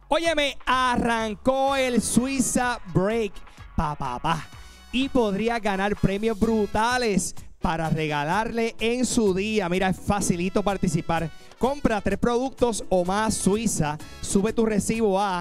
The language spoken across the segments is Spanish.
Óyeme, arrancó el Suiza Break, y podría ganar premios brutales para regalarle en su día. Mira, es facilito participar. Compra 3 productos o más Suiza, sube tu recibo a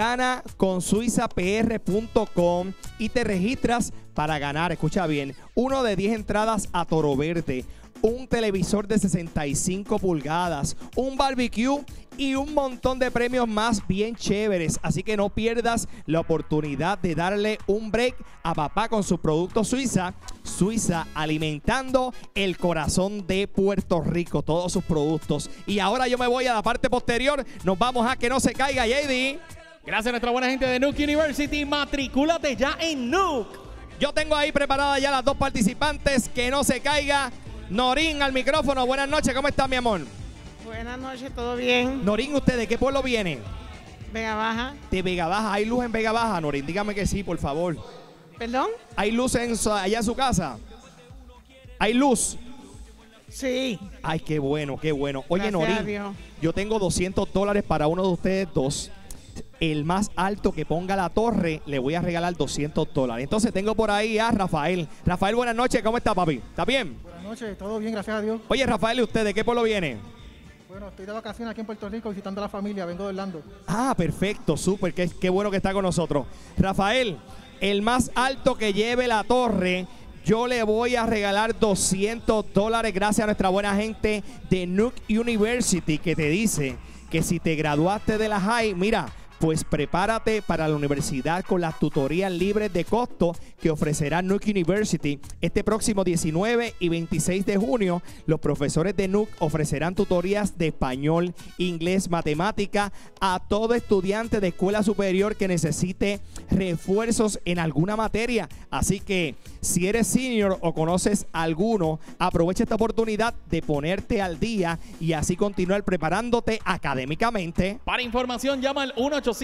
ganaconsuizapr.com y te registras para ganar, escucha bien, 1 de 10 entradas a Toro Verde, un televisor de 65 pulgadas, un barbecue y un montón de premios más bien chéveres. Así que no pierdas la oportunidad de darle un break a papá con sus productos Suiza. Suiza, alimentando el corazón de Puerto Rico, todos sus productos. Y ahora yo me voy a la parte posterior. Nos vamos a que no se caiga, JD. Gracias a nuestra buena gente de Nuke University. Matricúlate ya en Nuke. Yo tengo ahí preparadas ya las 2 participantes. Que no se caiga. Norín al micrófono. Buenas noches, ¿cómo está mi amor? Buenas noches, ¿todo bien? Norín, ¿usted de qué pueblo viene? Vega Baja. De Vega Baja. ¿Hay luz en Vega Baja, Norín? Dígame que sí, por favor. ¿Perdón? ¿Hay luz allá en su casa? ¿Hay luz? Sí. Ay, qué bueno, qué bueno. Oye, Gracias a Norín, Dios. yo tengo $200 para uno de ustedes dos. El más alto que ponga la torre, le voy a regalar $200. Entonces tengo por ahí a Rafael. Rafael, buenas noches. ¿Cómo está, papi? ¿Está bien? Buenas noches, todo bien, gracias a Dios. Oye, Rafael, ¿y usted de qué pueblo viene? Bueno, estoy de vacaciones aquí en Puerto Rico visitando a la familia, vengo de Orlando. Ah, perfecto, súper. Qué bueno que está con nosotros. Rafael, el más alto que lleve la torre, yo le voy a regalar $200 gracias a nuestra buena gente de Nuke University, que te dice que si te graduaste de la high, mira, pues prepárate para la universidad con las tutorías libres de costo que ofrecerá Nuke University. Este próximo 19 y 26 de junio, los profesores de Nuke ofrecerán tutorías de español, inglés, matemática a todo estudiante de escuela superior que necesite refuerzos en alguna materia. Así que si eres senior o conoces a alguno, aprovecha esta oportunidad de ponerte al día y así continuar preparándote académicamente. Para información, llama al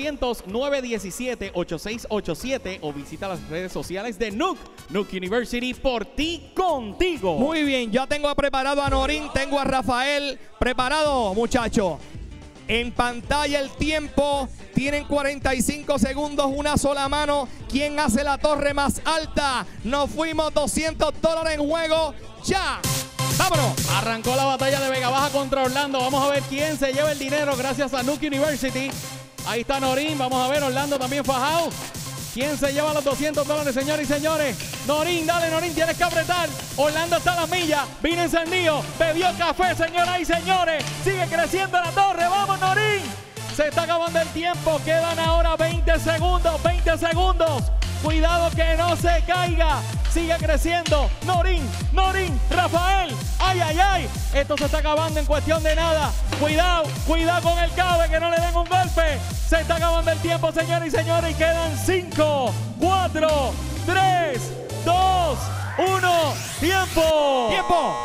1-800-917-8687 o visita las redes sociales de Nuke. Nuke University, por ti, contigo. Muy bien, ya tengo preparado a Norín, tengo a Rafael preparado, muchachos. En pantalla el tiempo, tienen 45 segundos, una sola mano. ¿Quién hace la torre más alta? Nos fuimos, $200 en juego, ya. ¡Vámonos! Arrancó la batalla de Vega Baja contra Orlando. Vamos a ver quién se lleva el dinero gracias a Nuke University. Ahí está Norín, vamos a ver, Orlando también fajado. ¿Quién se lleva los $200, señores y señores? Norín, dale, Norín, tienes que apretar. Orlando está a la milla, vino encendido, bebió café, señoras y señores. Sigue creciendo la torre, vamos, Norín. Se está acabando el tiempo, quedan ahora 20 segundos, 20 segundos. Cuidado que no se caiga. Sigue creciendo. Norín, Norín, Rafael. Ay, ay, ay. Esto se está acabando en cuestión de nada. Cuidado, cuidado con el cable, que no le den un golpe. Se está acabando el tiempo, señores y señores. Y quedan 5, 4, 3, 2, 1. ¡Tiempo! ¡Tiempo!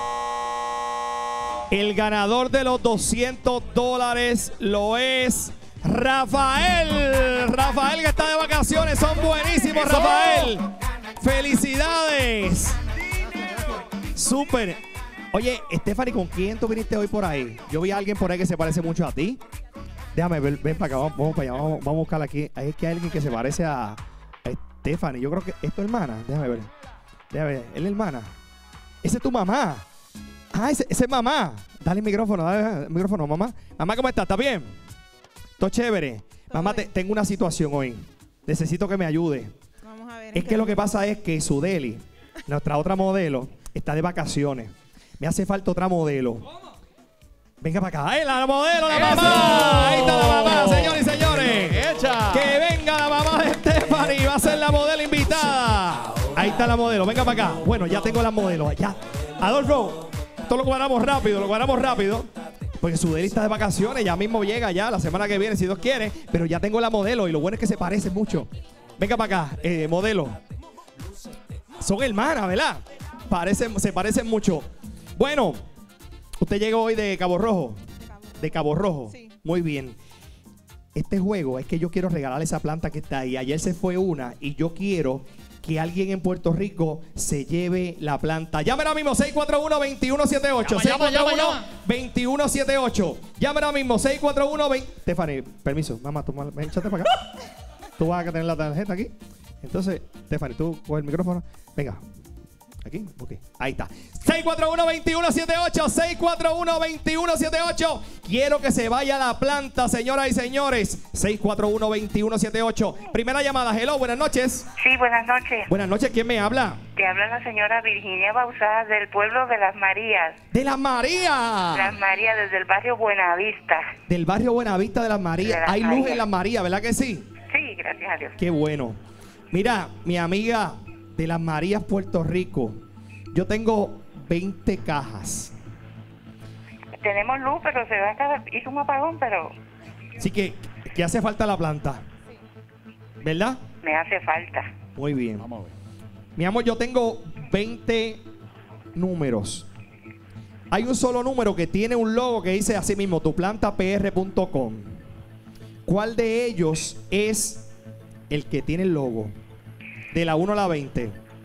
El ganador de los $200 lo es Rafael. Rafael, que está de vacaciones. Son buenísimos, Rafael. ¡Felicidades! Súper. Oye, Stephanie, ¿con quién tú viniste hoy por ahí? Yo vi a alguien por ahí que se parece mucho a ti. Déjame ver, ven para acá, vamos para allá, vamos a buscar aquí. Es que hay alguien que se parece a Stephanie. Yo creo que es tu hermana. Déjame ver, ¿es la hermana? Esa es tu mamá. Ah, esa es mamá. Dale el micrófono, mamá. Mamá, ¿cómo estás? ¿Está bien? ¿Todo chévere? Mamá, tengo una situación hoy. Necesito que me ayude. Vamos a ver. Es que lo que pasa es que Sudeli, nuestra otra modelo, está de vacaciones. Me hace falta otra modelo. Venga para acá. ¡Ahí la modelo, la mamá! Ahí está la mamá, señores y señores. ¡Echa! Que venga la mamá de Stephanie. Va a ser la modelo invitada. Ahí está la modelo. Venga para acá. Bueno, ya tengo las modelos allá. Adolfo, esto lo cuadramos rápido. Porque Sudeli está de vacaciones. Ya mismo llega ya la semana que viene, si Dios quiere. Pero ya tengo la modelo y lo bueno es que se parecen mucho. Venga para acá, modelo. Son hermanas, ¿verdad? Se parecen mucho. Bueno, usted llegó hoy de Cabo Rojo. De Cabo Rojo. Sí. Muy bien. este juego es que yo quiero regalar esa planta que está ahí. Ayer se fue una y yo quiero que alguien en Puerto Rico se lleve la planta. Llame ahora mismo 641-2178. Llama. 641-2178. Llame ahora mismo 641-20. Stephanie, permiso. Mamá, tú échate para acá. Tú vas a tener la tarjeta aquí. Entonces, Stephanie, tú coges el micrófono. Venga. Aquí, ok. Ahí está. 641-2178. 641-2178. Quiero que se vaya la planta, señoras y señores. 641-2178. Primera llamada. Hello, buenas noches. Sí, buenas noches. Buenas noches, ¿quién me habla? Te habla la señora Virginia Bauzá del pueblo de Las Marías. ¡De Las Marías! Las Marías, desde el barrio Buenavista. Del barrio Buenavista de Las Marías. De Las Hay luz Marías. en Las Marías, ¿verdad que sí? Sí, gracias a Dios. Qué bueno. Mira, mi amiga de Las Marías, Puerto Rico, yo tengo 20 cajas. Tenemos luz, pero se va a acabar. Hizo un apagón, pero Así que hace falta la planta. ¿Verdad? me hace falta. Muy bien. Vamos a ver. Mi amor, yo tengo 20 números. Hay un solo número que tiene un logo que dice así mismo, tuplantapr.com. ¿Cuál de ellos es el que tiene el logo? De la 1 a la 20.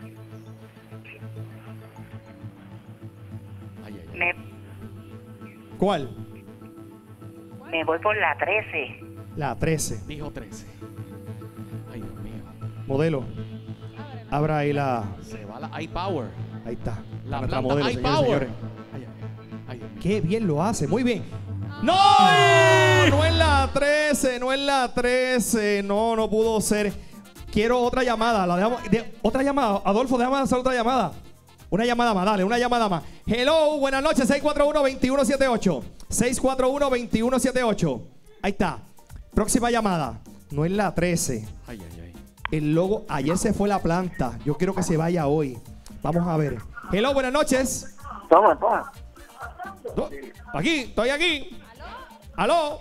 Ay, ay, ay. Me, ¿Cuál? me voy por la 13. La 13. Dijo 13. Ay, Dios mío. Modelo. Abra ahí la... Se va la iPower. Ahí está. La Nuestra planta modelo, señores y iPower. señores. Ay, ay, ay, Dios mío. Qué bien lo hace. Muy bien. ¡No! No es la 13. No es la 13. No, no pudo ser. Quiero otra llamada. La dejamos, otra llamada. Adolfo, déjame hacer otra llamada. Una llamada más, dale, una llamada más. Hello, buenas noches, 641-2178. 641-2178. Ahí está. Próxima llamada. No es la 13. Ay, ay, ay. El logo, ayer se fue la planta. Yo quiero que se vaya hoy. Vamos a ver. Hello, buenas noches. Toma. No, aquí, estoy aquí. ¿Aló?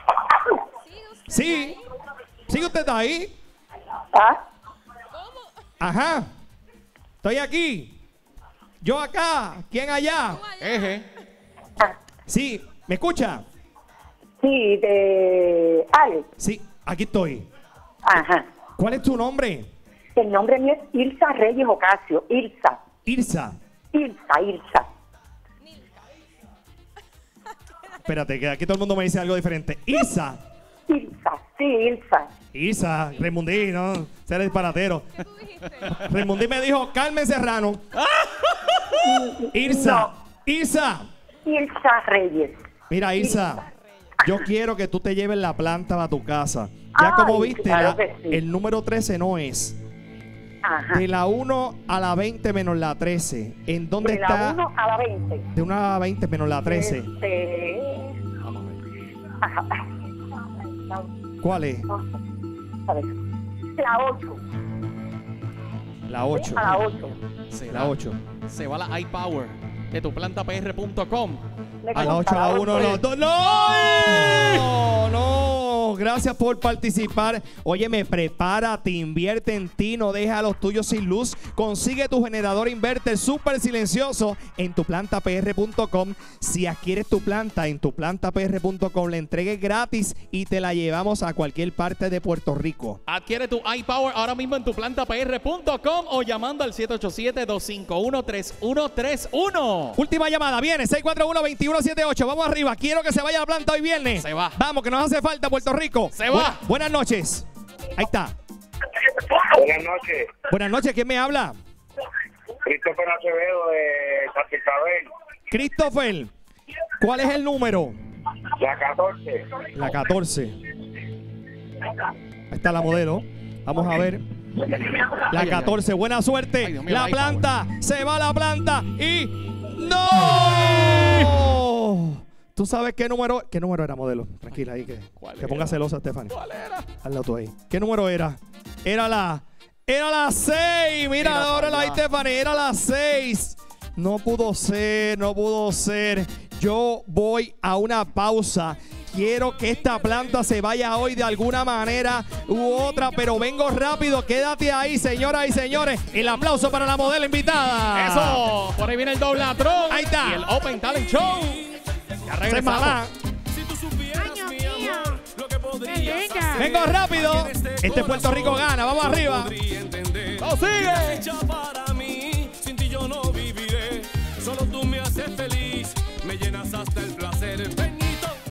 Sí. ¿Sí usted está ahí? ¿Ah? Ajá. Estoy aquí. Yo acá. ¿Quién allá? Eje. Sí. ¿Me escucha? Sí, de Alex. Sí, aquí estoy. Ajá. ¿Cuál es tu nombre? El nombre mío es Ilsa Reyes Ocasio. Ilsa. Irsa. Ilsa. Espérate, que aquí todo el mundo me dice algo diferente. Irsa. Ilsa. Irsa. Raimundí, no. Ser disparatero. Raimundí me dijo Carmen Serrano. Irsa. No. Irsa. Ilsa Reyes. Mira, Irsa, yo quiero que tú te lleves la planta a tu casa. Ya Ay, como viste, claro que sí. el número 13 no es. Ajá. De la 1 a la 20 menos la 13. ¿En dónde De está? la 1 a la 20. De 1 a la 20 menos la 13. Vamos a ver. Ajá. ¿Cuál es? A ver. La 8. La 8. A la 8. Se La 8. Se va la iPower de tuplantapr.com. A la 8, a la 1, a la 2. ¡No! ¡No! Gracias por participar. Óyeme, prepárate, invierte en ti, no deja a los tuyos sin luz. Consigue tu generador inverter súper silencioso en tuplantapr.com. Si adquieres tu planta en tuplantapr.com, la entregues gratis y te la llevamos a cualquier parte de Puerto Rico. Adquiere tu iPower ahora mismo en tuplantapr.com o llamando al 787-251-3131. Última llamada, viene 641-2178. Vamos arriba, quiero que se vaya la planta hoy viernes. Se va. Vamos, que nos hace falta Puerto Rico. Se va. Buenas noches. Ahí está. Buenas noches, Buenas noches, ¿quién me habla? Christopher Acevedo de Santa Isabel, Christopher, ¿cuál es el número? la 14. La 14. Ahí está la modelo. Vamos a ver. La Ay, 14, buena suerte. Ay, Dios mío, La la planta, se va la planta y ¡no! ¿Tú sabes qué número era, modelo? Tranquila ahí, que ponga celosa, Stephanie. ¿Cuál era? Al lado tú ahí. ¿Qué número era? Era la 6. Mira, ahora la Stephanie. Era la 6. No pudo ser. Yo voy a una pausa. Quiero que esta planta se vaya hoy de alguna manera u otra, pero vengo rápido. Quédate ahí, señoras y señores. El aplauso para la modelo invitada. Eso. Por ahí viene el Doblatron. Ahí está. Y el Open Talent Show. Ya Esa es regresamos. mamá. Ay, Dios mío. Bebé. Vengo rápido. Este Puerto Rico gana. Vamos arriba. ¡No sigue! Hecha para mí, sin ti yo no viviré. Solo tú me haces feliz, me llenas hasta el placer.